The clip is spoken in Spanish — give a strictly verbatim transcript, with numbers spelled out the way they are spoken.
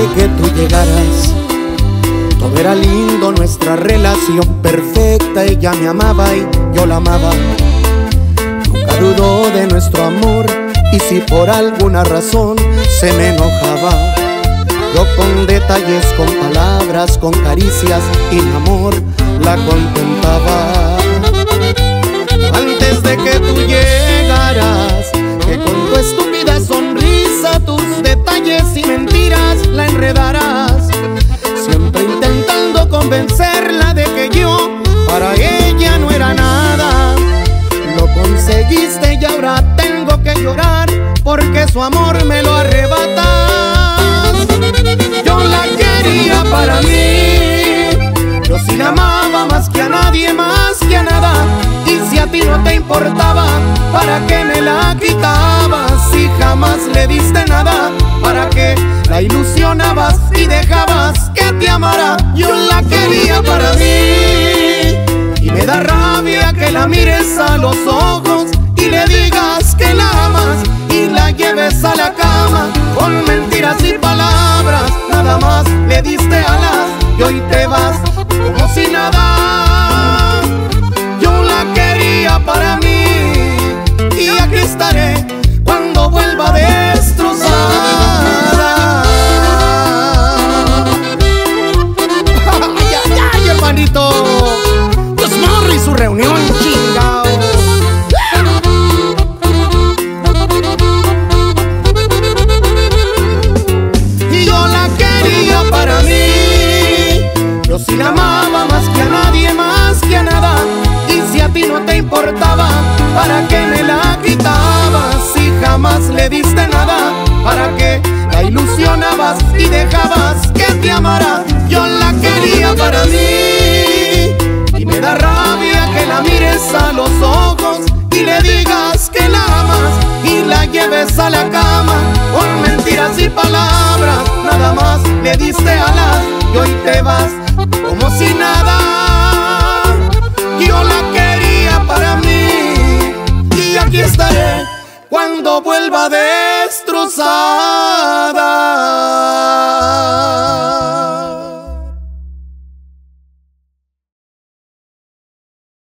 que tú llegaras, todo era lindo, nuestra relación perfecta. Ella me amaba y yo la amaba. Nunca dudó de nuestro amor, y si por alguna razón se me enojaba, yo con detalles, con palabras, con caricias y mi amor la contentaba. Antes de que tú llegaras, que con tu estúpida sonrisa, tus detalles y mentiras la enredarás, siempre intentando convencerla de que yo para ella no era nada. Lo conseguiste y ahora tengo que llorar porque su amor me lo arrebatas. Yo la quería para mí, yo sí la amaba más que a nadie, más que a nada. Y si a ti no te importaba, ¿para qué me la quitabas? Si jamás le diste nada, ¿para qué la ilusionabas y dejabas que te amara? Yo la quería para mí, y me da rabia que la mires a los ojos y le digas que la amas y la lleves a la cama con mentiras y palabras. Nada más le diste alas y hoy te vas como si nada. Yo la quería para mí y aquí estaré cuando vuelva destrozada. ¡Ay, ay, ay, hermanito! Pues Morri su reunión, chingao. Y yo la quería para mí, yo sí la amaba más que a nadie, más que a nada. Y si a ti no te importaba, ¿para qué me la quitabas? Si jamás le diste nada, ¿para qué la ilusionabas y dejabas que te amara? Yo la quería para mí, y me da rabia que la mires a los ojos y le digas que la amas y la lleves a la cama con mentiras y palabras. Nada más le diste alas y hoy te vas como si nada. Yo la quería para mí y aquí estaré cuando vuelva a destrozar.